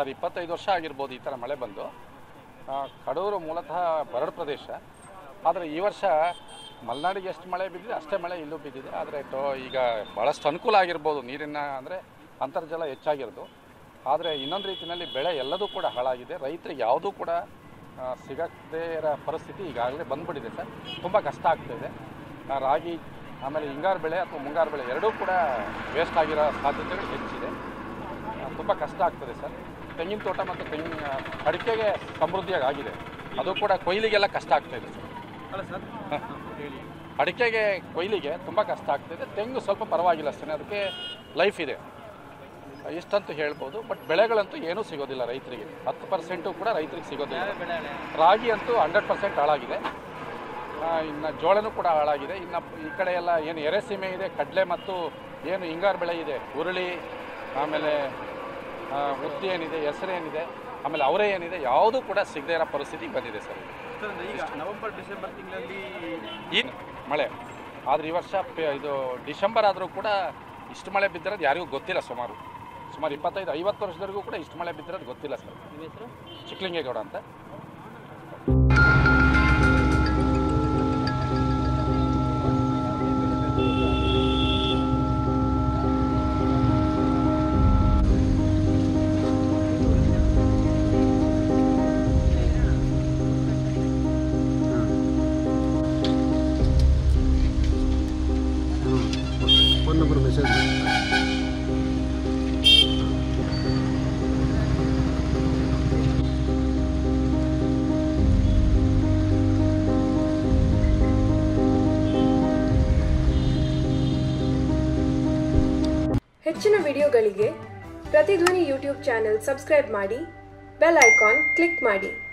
ಸುಮಾರು 25 ವರ್ಷ ಆಗಿರ್ಬೋದು ಈ ಥರ ಮಳೆ ಬಂದು. ಕಡೂರು ಮೂಲತಃ ಬರಡು ಪ್ರದೇಶ, ಆದರೆ ಈ ವರ್ಷ ಮಲೆನಾಡಿಗೆ ಎಷ್ಟು ಮಳೆ ಬಿದ್ದಿದೆ ಅಷ್ಟೇ ಮಳೆ ಇಲ್ಲೂ ಬಿದ್ದಿದೆ. ಆದರೆ ಈಗ ಭಾಳಷ್ಟು ಅನುಕೂಲ ಆಗಿರ್ಬೋದು, ನೀರಿನ ಅಂದರೆ ಅಂತರ್ಜಲ ಹೆಚ್ಚಾಗಿರೋದು. ಆದರೆ ಇನ್ನೊಂದು ರೀತಿಯಲ್ಲಿ ಬೆಳೆ ಎಲ್ಲದೂ ಕೂಡ ಹಾಳಾಗಿದೆ. ರೈತರಿಗೆ ಯಾವುದೂ ಕೂಡ ಸಿಗದೇ ಇರೋ ಪರಿಸ್ಥಿತಿ ಈಗಾಗಲೇ ಬಂದುಬಿಟ್ಟಿದೆ ಸರ್. ತುಂಬ ಕಷ್ಟ ಆಗ್ತಾಯಿದೆ. ರಾಗಿ ಆಮೇಲೆ ಹಿಂಗಾರು ಬೆಳೆ ಅಥವಾ ಮುಂಗಾರು ಬೆಳೆ ಎರಡೂ ಕೂಡ ವೇಸ್ಟ್ ಆಗಿರೋ ಸಾಧ್ಯತೆಗಳು ಹೆಚ್ಚಿದೆ. ತುಂಬ ಕಷ್ಟ ಆಗ್ತದೆ ಸರ್. ತೆಂಗಿನ ತೋಟ ಮತ್ತು ಅಡಿಕೆಗೆ ಸಮೃದ್ಧಿಯಾಗಿ ಆಗಿದೆ, ಅದು ಕೂಡ ಕೊಯ್ಲಿಗೆಲ್ಲ ಕಷ್ಟ ಆಗ್ತಾಯಿದೆ ಸರ್. ಅಲ್ಲ ಸರ್, ಅಡಿಕೆಗೆ ಕೊಯ್ಲಿಗೆ ತುಂಬ ಕಷ್ಟ ಆಗ್ತಾಯಿದೆ. ತೆಂಗು ಸ್ವಲ್ಪ ಪರವಾಗಿಲ್ಲ ಅಷ್ಟೇ, ಅದಕ್ಕೆ ಲೈಫ್ ಇದೆ ಇಷ್ಟಂತೂ ಹೇಳ್ಬೋದು. ಬಟ್ ಬೆಳೆಗಳಂತೂ ಏನೂ ಸಿಗೋದಿಲ್ಲ ರೈತರಿಗೆ, 10% ಕೂಡ ರೈತರಿಗೆ ಸಿಗೋದಿಲ್ಲ. ರಾಗಿ ಅಂತೂ 100% ಹಾಳಾಗಿದೆ. ಇನ್ನು ಜೋಳನೂ ಕೂಡ ಹಾಳಾಗಿದೆ. ಇನ್ನು ಈ ಕಡೆ ಎಲ್ಲ ಏನು ಎರೆಸೀಮೆ ಇದೆ, ಕಡಲೆ ಮತ್ತು ಏನು ಹಿಂಗಾರು ಬೆಳೆ ಇದೆ, ಹುರುಳಿ, ಆಮೇಲೆ ಉದ್ದಿ ಏನಿದೆ, ಹೆಸರು ಏನಿದೆ, ಆಮೇಲೆ ಅವರೇ ಏನಿದೆ, ಯಾವುದೂ ಕೂಡ ಸಿಗದೇ ಇರೋ ಪರಿಸ್ಥಿತಿ ಬಂದಿದೆ ಸರ್. ಈಗ ನವೆಂಬರ್ ಡಿಸೆಂಬರ್ ತಿಂಗಳಲ್ಲಿ ಏನು ಮಳೆ ಆದರೆ ಈ ವರ್ಷ ಇದು ಡಿಸೆಂಬರ್ ಆದರೂ ಕೂಡ ಇಷ್ಟು ಮಳೆ ಬಿದ್ದಿರೋದು ಯಾರಿಗೂ ಗೊತ್ತಿಲ್ಲ. ಸುಮಾರು 25-50 ವರ್ಷದವರೆಗೂ ಕೂಡ ಇಷ್ಟು ಮಳೆ ಬಿದ್ದಿರೋದು ಗೊತ್ತಿಲ್ಲ ಸರ್. ನಿಮ್ಮ ಹೆಸರು? ಚಿಕ್ಕಲಿಂಗೇಗೌಡ ಅಂತ. ಫೋನ್ ನಂಬರ್ ಮೆಸೇಜ್ ಹೆಚ್ಚಿನ ವಿಡಿಯೋಗಳಿಗೆ ಪ್ರತಿಧ್ವನಿ ಯೂಟ್ಯೂಬ್ ಚಾನೆಲ್ ಸಬ್ಸ್ಕ್ರೈಬ್ ಮಾಡಿ, ಬೆಲ್ ಐಕಾನ್ ಕ್ಲಿಕ್ ಮಾಡಿ.